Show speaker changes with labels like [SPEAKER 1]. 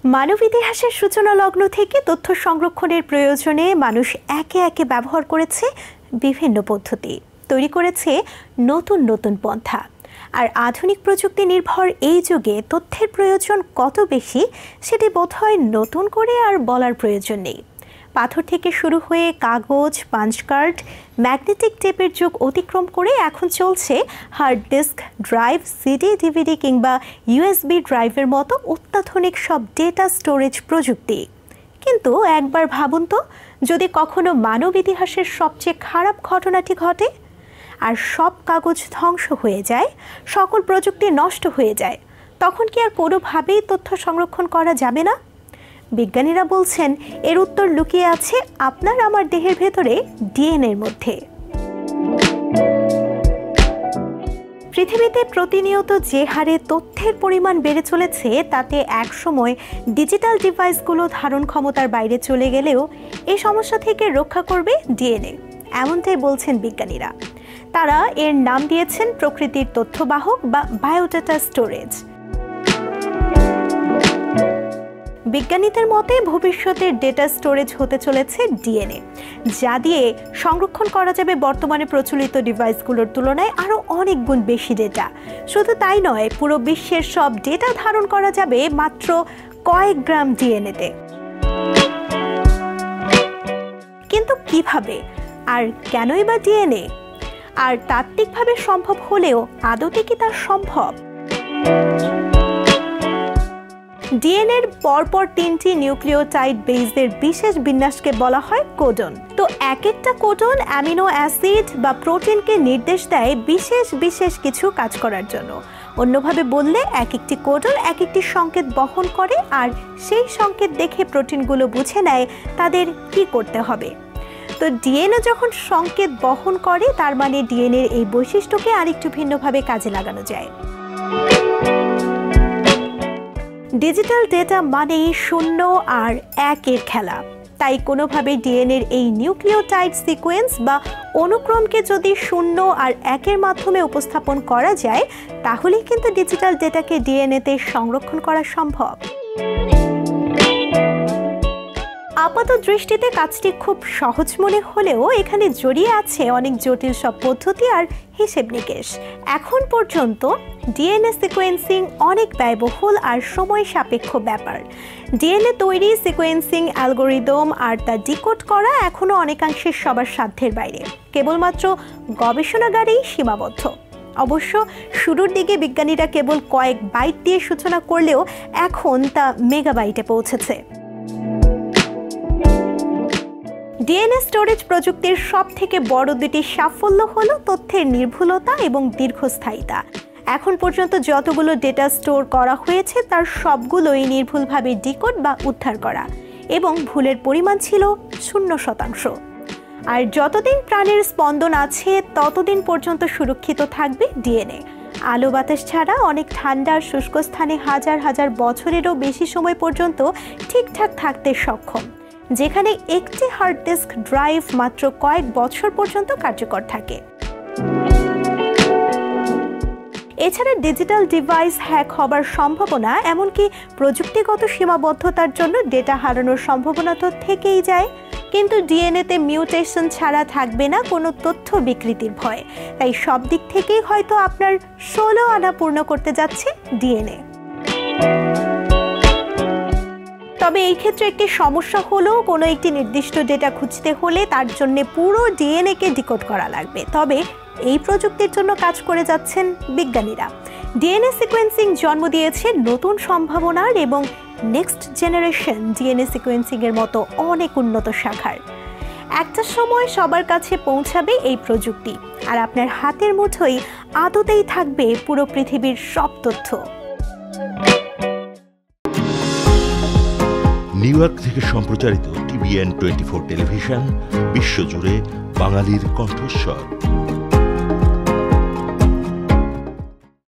[SPEAKER 1] মানব ইতিহাসের সূচনা লগ্ন থেকে তথ্য সংরক্ষণের প্রয়োজনে মানুষ একে একে ব্যবহার করেছে বিভিন্ন পদ্ধতি, তৈরি করেছে নতুন নতুন পন্থা। আর আধুনিক প্রযুক্তি নির্ভর এই যুগে তথ্যের প্রয়োজন কত বেশি সেটি বোধহয় নতুন করে আর বলার প্রয়োজন নেই। পাথর থেকে শুরু হয়ে কাগজ, পাঞ্চ কার্ড, ম্যাগনেটিক টেপের যুগ অতিক্রম করে এখন চলছে hard disk drive, CD, DVD কিংবা ইউএসবি ড্রাইভের মতো অত্যাধুনিক সব ডেটা স্টোরেজ প্রযুক্তি। কিন্তু একবার ভাবুন তো, যদি কখনো মানব ইতিহাসের সবচেয়ে খারাপ ঘটনাটি ঘটে আর সব কাগজ ধ্বংস হয়ে যায়, সকল প্রযুক্তি নষ্ট হয়ে যায়, তখন কি আর কোনোভাবেই তথ্য সংরক্ষণ করা যাবে না? বিজ্ঞানীরা বলছেন এর উত্তর লুকিয়ে আছে আপনার আমার দেহের ভেতরে ডিএনএর মধ্যে। পৃথিবীতে প্রতিনিয়ত যে হারে তথ্যের পরিমাণ বেড়ে চলেছে, তাতে একসময় ডিজিটাল ডিভাইসগুলো ধারণ ক্ষমতার বাইরে চলে গেলেও এই সমস্যা থেকে রক্ষা করবে ডিএনএ, এমনটাই বলছেন বিজ্ঞানীরা। তারা এর নাম দিয়েছেন প্রকৃতির তথ্যবাহক বা বায়োডাটা স্টোরেজ। বিজ্ঞানীদের মতে ভবিষ্যতের ডেটা স্টোরেজ হতে চলেছে ডিএনএ, যা দিয়ে সংরক্ষণ করা যাবে বর্তমানে প্রচলিত ডিভাইসগুলোর তুলনায় আরও অনেক গুণ বেশি ডেটা। শুধু তাই নয়, পুরো বিশ্বের সব ডেটা ধারণ করা যাবে মাত্র কয়েক গ্রাম ডিএনএতে। কিন্তু কিভাবে আর কেনই বা ডিএনএ? আর তাত্ত্বিকভাবে সম্ভব হলেও আদতে কি তা সম্ভব? ডিএনএর পরপর 3টি নিউক্লিওটাইড বেসের বিশেষ বিন্যাসকে বলা হয় কোডন। তো এক একটা কোডন অ্যামিনো অ্যাসিড বা প্রোটিনকে নির্দেশ দেয় বিশেষ বিশেষ কিছু কাজ করার জন্য। অন্যভাবে বললে, এক একটি কোডন এক একটি সংকেত বহন করে, আর সেই সংকেত দেখে প্রোটিনগুলো বুঝে নেয় তাদের কি করতে হবে। তো ডিএনএ যখন সংকেত বহন করে, তার মানে ডিএনএর এই বৈশিষ্ট্যকে আরেকটু ভিন্নভাবে কাজে লাগানো যায়। ডিজিটাল ডেটা মানেই 0 আর 1-এর খেলা। তাই কোনোভাবে ডিএনএর এই নিউক্লিওটাইড সিকোয়েন্স বা অনুক্রমকে যদি 0 আর 1-এর মাধ্যমে উপস্থাপন করা যায়, তাহলেই কিন্তু ডিজিটাল ডেটাকে ডিএনএতে সংরক্ষণ করা সম্ভব। আপাত দৃষ্টিতে কাজটি খুব সহজ মনে হলেও এখানে জড়িয়ে আছে অনেক জটিল সব পদ্ধতি আর হিসেব নিকেশ। এখন পর্যন্ত ডিএনএ সিকোয়েন্সিং অনেক ব্যয়বহুল আর সময় সাপেক্ষ ব্যাপার। ডিএনএ তৈরি, সিকোয়েন্সিং অ্যালগোরিদম আর তা ডিকোড করা এখনও অনেকাংশে সবার সাধ্যের বাইরে, কেবলমাত্র গবেষণাগারেই সীমাবদ্ধ। অবশ্য শুরুর দিকে বিজ্ঞানীরা কেবল কয়েক বাইট দিয়ে সূচনা করলেও এখন তা মেগাবাইটে পৌঁছেছে। ডিএনএ স্টোরেজ প্রযুক্তির সব থেকে বড় দুটি সাফল্য হলো তথ্যের নির্ভুলতা এবং দীর্ঘস্থায়িতা। এখন পর্যন্ত যতগুলো ডেটা স্টোর করা হয়েছে তার সবগুলোই নির্ভুলভাবে ডিকোড বা উদ্ধার করা, এবং ভুলের পরিমাণ ছিল 0%। আর যতদিন প্রাণের স্পন্দন আছে ততদিন পর্যন্ত সুরক্ষিত থাকবে ডিএনএ। আলো বাতাস ছাড়া অনেক ঠান্ডা আর শুষ্ক স্থানে হাজার হাজার বছরেরও বেশি সময় পর্যন্ত ঠিকঠাক থাকতে সক্ষম, যেখানে একটি হার্ড ডিস্ক ড্রাইভ মাত্র কয়েক বছর পর্যন্ত কার্যকর থাকে। এছাড়া ডিজিটাল ডিভাইস হ্যাক হবার সম্ভাবনা, এমনকি প্রযুক্তিগত সীমাবদ্ধতার জন্য ডেটা হারানোর সম্ভাবনা তো থেকেই যায়। কিন্তু ডিএনএতে মিউটেশন ছাড়া থাকবে না কোনো তথ্য বিকৃতির ভয়। তাই সব দিক থেকেই হয়তো আপনার 16 আনা পূর্ণ করতে যাচ্ছে ডিএনএ। তবে এই ক্ষেত্রে একটি সমস্যা হলো, কোনো একটি নির্দিষ্ট ডেটা খুঁজতে হলে তার জন্য পুরো ডিএনএকে ডিকোড করা লাগবে। তবে এই প্রযুক্তির জন্য কাজ করে যাচ্ছেন বিজ্ঞানীরা। ডিএনএ সিকোয়েন্সিং জন্ম দিয়েছে নতুন সম্ভাবনার এবং নেক্সট জেনারেশন ডিএনএ সিকোয়েন্সিং এর মতো অনেক উন্নত শাখার। একটা সময় সবার কাছে পৌঁছাবে এই প্রযুক্তি, আর আপনার হাতের মুঠোয় আদতেই থাকবে পুরো পৃথিবীর সব তথ্য।
[SPEAKER 2] নিউ ইয়র্ক থেকে সম্প্রচারিত TVN 24 টেলিভিশন, বিশ্বজুড়ে বাঙালির কণ্ঠস্বর।